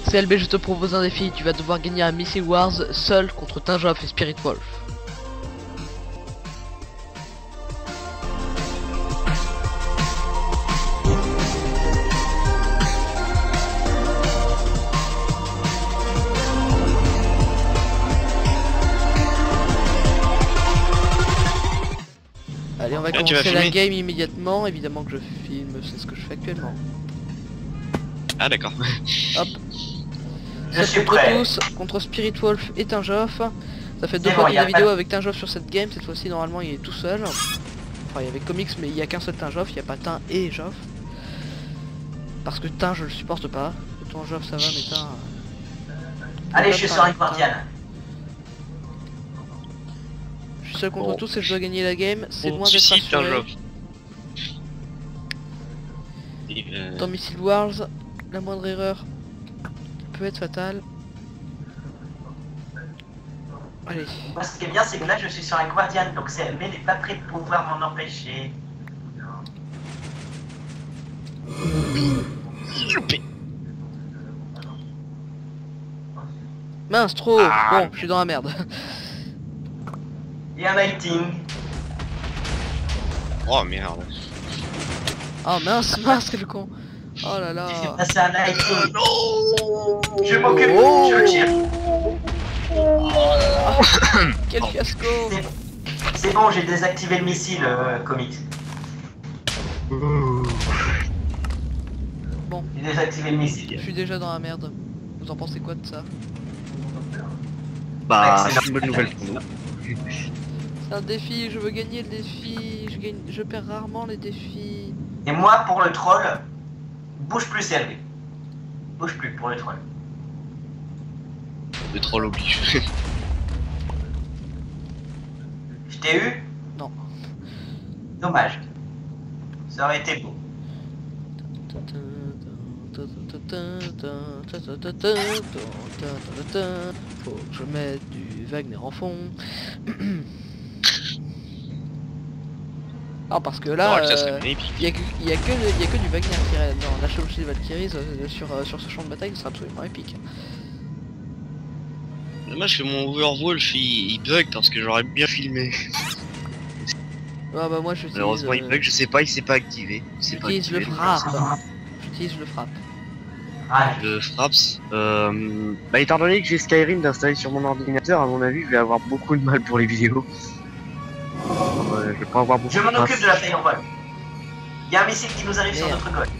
CLB, je te propose un défi, tu vas devoir gagner un Missile Wars seul contre Tinjoff et Spirit Wolf. Allez, on va commencer la game immédiatement, évidemment que je filme, c'est ce que je fais actuellement. Ah d'accord. Hop. Je suis contre prêt. tous, contre Spirit Wolf et Tinjoff. Ça fait deux fois qu'il y a des vidéos avec Tinjoff sur cette game, cette fois-ci normalement il est tout seul. Enfin il y avait Comics mais il n'y a qu'un seul Tinjoff, il n'y a pas Tin et Joff. Parce que Tin je le supporte pas. Tinjoff ça va mais Tin... Allez, je suis sur un guardian. Je suis seul contre tous et je dois gagner la game, c'est loin d'être Suicide assuré. Tinjoff. Dans Missile Wars, la moindre erreur peut être fatale. Allez. Moi, ce qui est bien, c'est que là, je suis sur un guardian, donc CLB n'est pas prêt de pouvoir m'en empêcher. Loupé. Mince, trop. Ah. Bon, je suis dans la merde. Et un lighting. Oh merde. Oh mince, mince, quel con. Oh là là. J'ai passé un lighting. Non. Je m'occupe, Oh. je le tire. Quel fiasco. C'est bon, j'ai désactivé le missile, Comics. Bon, J'ai désactivé le missile. je suis déjà dans la merde. Vous en pensez quoi de ça? Bah, Ouais, c'est une bonne nouvelle pour nous. C'est un défi, je veux gagner le défi. Je perds rarement les défis. Et moi, pour le troll, bouge plus CLB. Bouge plus pour le troll. Le troll oblige. Je t'ai eu? Non. Dommage. Ça aurait été beau. Faut que je mette du Wagner en fond. Ah parce que là, Oh, ça serait épique. il y a que du Wagner qui reste dans la chevauchée des Valkyries sur ce champ de bataille, c'est absolument épique. Dommage que mon Overwolf il bug parce que j'aurais bien filmé. Ah bah moi j'utilise... Malheureusement il bug, je sais pas, il s'est pas activé. J'utilise le frappe. J'utilise le frappe. Ah, Le Fraps. Bah étant donné que j'ai Skyrim d'installer sur mon ordinateur, à mon avis je vais avoir beaucoup de mal pour les vidéos. Je vais pas avoir beaucoup je m'en de occupe de la firewall. Il y a un missile qui nous arrive sur Merde. notre goal.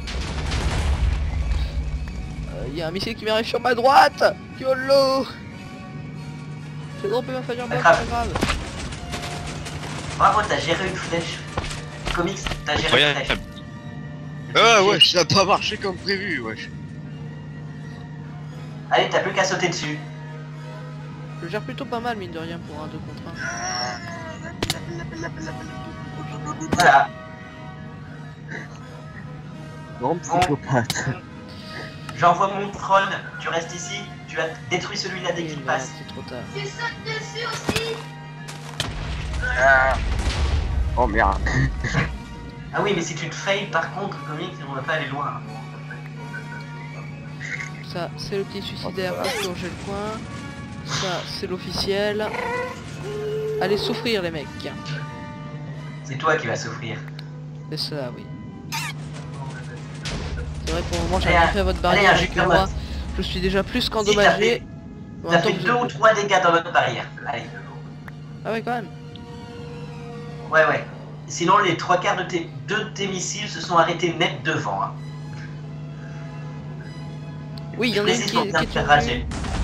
Il y a un missile qui m'arrive sur ma droite. YOLO. J'ai droppé ma fireball, c'est Pas pas grave. Bravo, t'as géré une flèche. Comics, t'as géré une Incroyable. flèche. Ah ouais, ça a pas marché comme prévu, wesh. Allez, t'as plus qu'à sauter dessus. Je gère plutôt pas mal mine de rien pour un 2 contre 1. Voilà. Non, psychopathe. J'envoie mon trône, tu restes ici, tu as détruit celui-là dès qu'il passe. C'est trop tard. Tu sautes dessus aussi. Oh merde. Ah oui, mais si tu te fails, par contre, Comics, on va pas aller loin. Ça c'est le petit suicidaire pour purger le coin. Ça c'est l'officiel. Allez souffrir les mecs. C'est toi qui vas souffrir. C'est ça oui. C'est vrai pour le moment j'ai Allez, rien fait à votre barrière allez, avec un moi. jeu Je suis déjà plus Si, qu'endommagé. En T'as même temps, fait vous 2 êtes- ou 3 dégâts dans notre barrière. Allez. Ah ouais quand même. Ouais, ouais. Sinon, les 3/4 de tes missiles se sont arrêtés net devant. Hein. Oui il y Je en a une précise qui pour bien est te faire tombée. rager.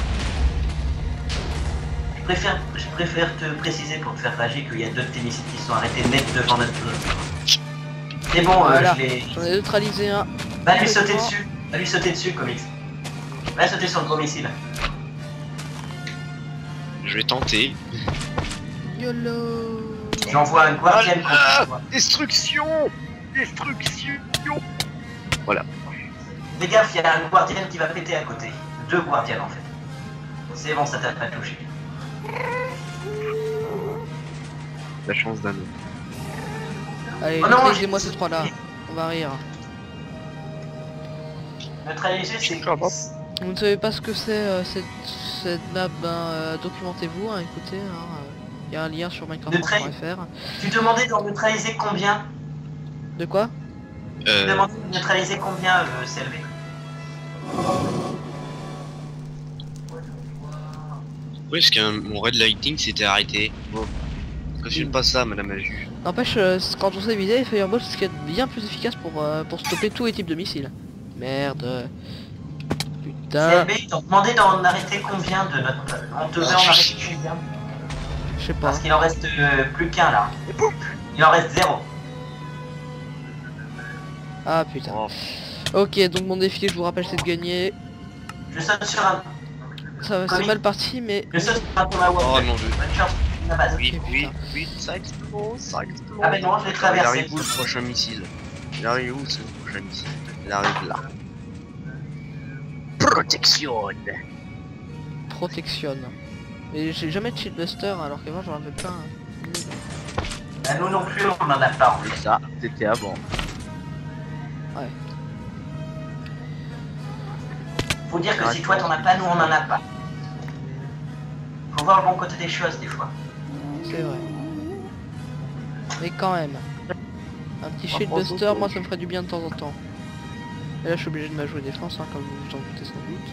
Je préfère te préciser pour te faire rager qu'il y a 2 de tes missiles qui se sont arrêtés net devant notre... C'est bon, Voilà. je l'ai... J'en ai neutralisé un. Va lui sauter dessus. Va lui sauter dessus, Comics. Va sauter sur le gros missile. Je vais tenter. YOLO. J'envoie un guardian contre toi. Destruction. Destruction. Fais gaffe, il y a un guardian qui va péter à côté. 2 guardians en fait. C'est bon, ça t'a pas touché. La chance d'un autre. Allez Oh non, neutralisez-moi ces trois là. On va rire. Neutraliser, c'est... Vous ne savez pas ce que c'est cette map, ben documentez-vous, hein, écoutez, il y a un lien sur minecraft.fr. Tu demandais de neutraliser combien? De quoi? Tu demandais de neutraliser combien, CLV? Oui, parce que mon red lighting s'était arrêté. Bon. C'est pas ça, madame la juge. N'empêche, quand on s'est visé, Fireball c'est ce qu'il y a de bien plus efficace pour stopper tous les types de missiles. Merde. Putain. CLV, ils t'ont demandé d'en arrêter combien de notre... On te devait en arrêter combien? Je sais pas. Parce qu'il en reste plus qu'un là. Il en reste 0. Ah putain. Oh. Ok, donc mon défi, je vous rappelle, c'est de gagner. Je saute sur un... C'est mal parti, mais... Je saute sur un tomahawk. Oh non, Bonne chance, la base. Oui, Ok, oui, putain. oui, ça explose, ça explose. Ah ben non, je l'ai Il traversé. arrive où le prochain missile? Il arrive où ce prochain missile? Il arrive là. Protection. Protection. Mais j'ai jamais de shieldbuster alors qu'avant j'en avais plein. Bah, nous non plus, on en a pas en Et fait. ça, c'était avant. Ouais. Faut dire que si toi t'en as pas, nous on en a pas. Faut voir le bon côté des choses des fois. C'est vrai. Mais quand même. Un petit shieldbuster, moi ça me ferait du bien de temps en temps. Et là je suis obligé de m'ajouer défense, hein, comme vous vous en doutez sans doute.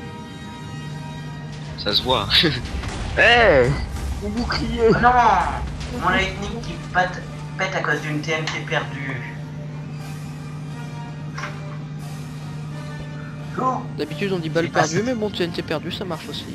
Ça se voit. Eh, mon bouclier. Oh non, mon lightning qui pète à cause d'une TNT perdue. Oh, D'habitude on dit balle J'ai pas perdue, ça. mais bon TNT perdu ça marche aussi.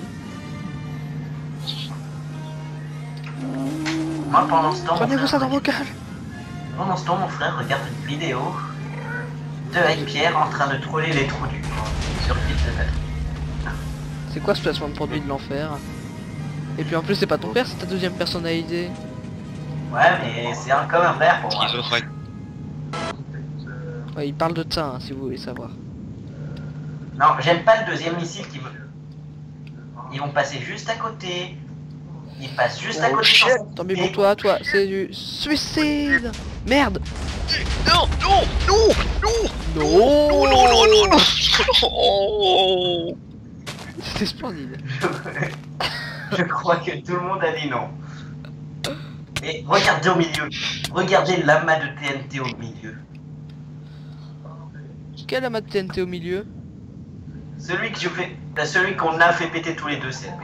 moi pendant ce temps, Prenez-vous ça dans vos cales. pendant ce temps, mon frère regarde une vidéo de avec Pierre en train de troller les trous du sur le fil de net. C'est quoi ce placement de produit de l'enfer? Et puis en plus c'est pas ton père, c'est ta deuxième personnalité. Ouais, mais c'est comme un frère pour moi. Schizophrène. Ouais, il parle de ça, hein, si vous voulez savoir. Non, j'aime pas le deuxième missile qui me... Ils vont passer juste à côté. Ils passent juste à Oh, côté. shit. Tant mieux pour toi, c'est du suicide. Merde. Non, non, non, non, Non. non, non, non, non, non. C'était splendide. Je crois que tout le monde a dit non. Et regardez au milieu. Regardez l'amas de TNT au milieu. Quel amas de TNT au milieu? Celui que je fais... Celui qu'on a fait péter tous les deux, CLP.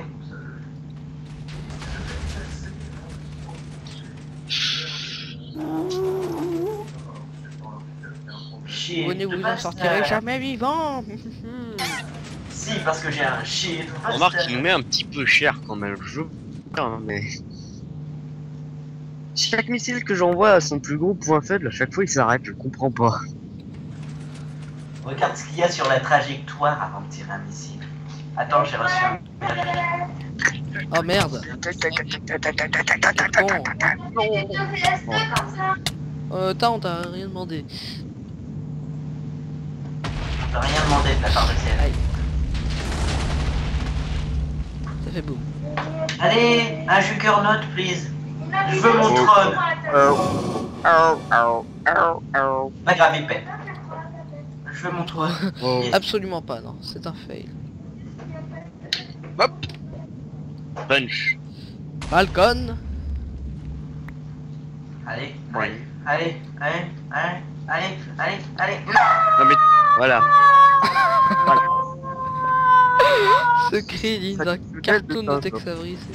Shit, Venez, vous de en base, sortirez jamais vivant. Si, parce que j'ai un shit. Remarque qu'il nous met un petit peu cher quand même le jeu. Putain, mais... Chaque missile que j'envoie à son plus gros point faible, à chaque fois il s'arrête, je comprends pas. Regarde ce qu'il y a sur la trajectoire avant de tirer un missile. Attends, j'ai reçu un... Oh merde. On t'a rien demandé. On t'a rien demandé de la part de CLP. Aïe. Ça fait boum. Allez, un Juggernaut, please. Je veux mon trône. Pas grave, il pète. Je veux mon trône. Absolument pas, non. C'est un fail. Hop. Punch. Falcon. Allez, Ouais. allez, allez, allez, allez, allez, allez. Non mais... Voilà. Ce cri digne d'un cartoon de Tex Avery, c'est...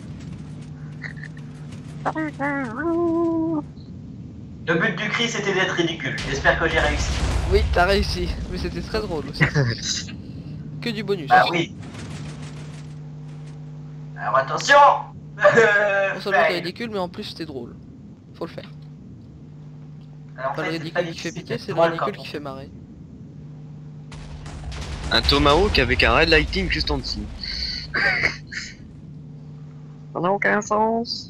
Le but du cri, c'était d'être ridicule. J'espère que j'ai réussi. Oui, t'as réussi. Mais c'était très drôle aussi. Que du bonus. Ah oui. Alors attention. Non seulement t'es Fail. ridicule, mais en plus c'était drôle. Faut le faire. Alors, en Pas le fait, c'est pas ridicule qui fait difficile pitié, d'être c'est le drôle ridicule quand qui fait marrer. Un Tomahawk avec un red lighting juste en dessous. Ça n'a aucun sens.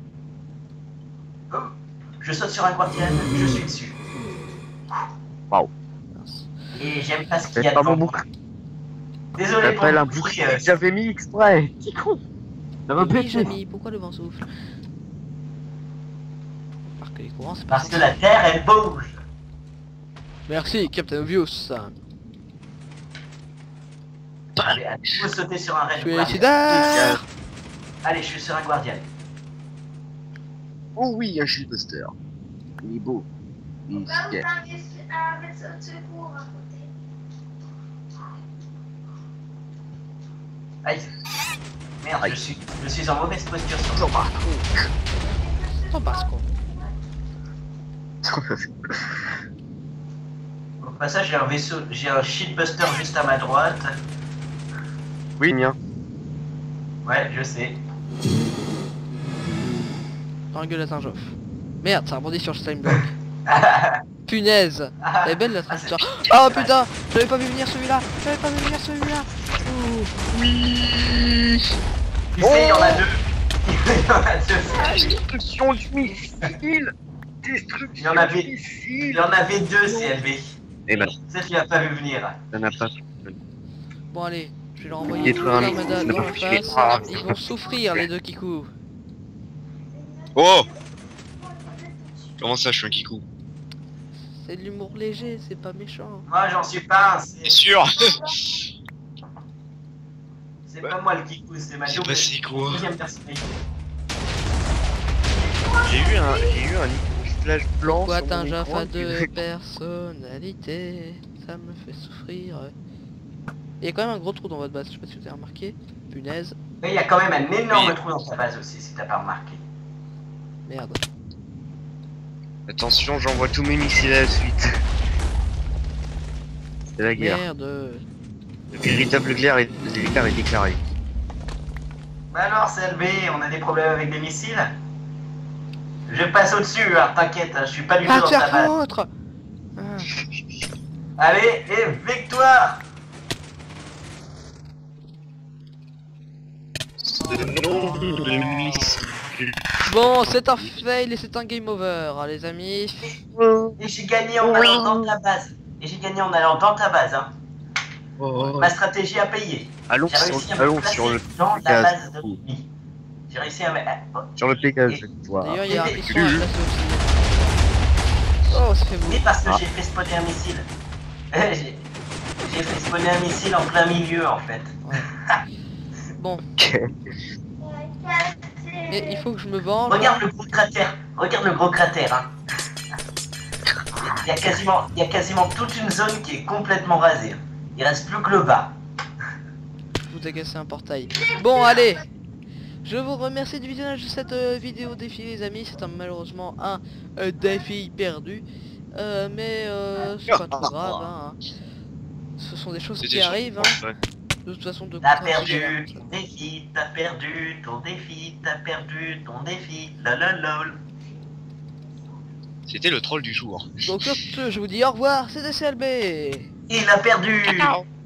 Je saute sur un quartier, je suis dessus. Waouh. Mince. Et j'aime pas ce qu'il y C'est a pas mon devant. bouclier. Désolé pour J'appelle le un bruit, bouclier que j'avais mis exprès. Qui con. Ça va Oui, péter. Jamy, pourquoi le vent souffle? Parce que les courants, c'est pas Parce que sexy. la terre, elle bouge. Merci, Captain Obvious. Allez, faut sauter sur un raid. Je suis guardian. suicidaire. Allez, je suis sur un guardian. Oh oui, un shieldbuster. Il est beau. Il est fier. Aïe. Merde, Aïe. je suis en mauvaise posture sur le T'en passes quoi. Au passage, j'ai un vaisseau, j'ai un shitbuster juste à ma droite. Oui, mien. Ouais, je sais. Dans la gueule à Tinjoff. Merde, ça rebondit sur le slime block. Punaise. Elle est belle la trajectoire. Oh putain, j'avais pas vu venir celui-là. J'avais pas vu venir celui-là. Oui. Tu sais, il y en a deux. Il y en a deux. Destruction du missile. Destruction Il y en avait- du Il missile. y en avait deux, CLB. Et ben, C'est tu l'as pas vu venir. ça n'a pas. Bon allez, je vais leur envoyer Détruire tout un l'armada missile. dans la face. Ah. Ils vont souffrir les deux Kikou. Oh! Comment ça, je suis un kikou? C'est de l'humour léger, c'est pas méchant. Moi, j'en suis pas un. Bien sûr! C'est pas moi le kikou, c'est ma C'est double. passé quoi? Deuxième personnalité. J'ai eu un flash blanc. Pourquoi sur mon Tinjoff écran a qui- deux personnalités? Ça me fait souffrir. Il y a quand même un gros trou dans votre base, je sais pas si vous avez remarqué. Punaise, Mais il y a quand même un énorme Oui. trou dans ta base aussi, si t'as pas remarqué. merde. Attention, j'envoie tous mes missiles à la suite. C'est la guerre. Merde. Le véritable éclair est déclaré. Bah alors, CLB, on a des problèmes avec des missiles? Je passe au-dessus, hein, t'inquiète, hein, je suis pas du tout Ah, dans te ta faire base. foutre. Ah. Allez, et victoire! Bon, c'est un fail et c'est un game over, hein, les amis. Et j'ai gagné en allant dans ta base. Et j'ai gagné en allant dans ta base, hein. Oh. Ma stratégie a payé. Allons J'ai réussi à me allons placer sur le dans la gaz. base de l'ennemi. J'ai réussi à me... Sur le Pégase, voilà. D'ailleurs, il y a un piston à placer aussi. Oh, ça fait Oui, beau. parce que Ah. j'ai fait spawner un missile. J'ai fait spawner un missile en plein milieu, en fait. Bon, Ok. mais il faut que je me venge. Regarde le gros cratère. Regarde le gros cratère, hein. Il y a quasiment toute une zone qui est complètement rasée. Il reste plus que le bas. Vous avez cassé un portail. Bon, allez. Je vous remercie du visionnage de cette vidéo défi, les amis. C'est malheureusement un défi perdu. Mais c'est pas trop grave. Hein. Ce sont des choses qui arrivent. Hein. De toute façon, de T'as contrat, c'est perdu galère. ton défi, t'as perdu ton défi, t'as perdu ton défi, lololol. C'était le troll du jour. Donc sur ce, je vous dis au revoir. C'était CLB. Il a perdu. Ciao.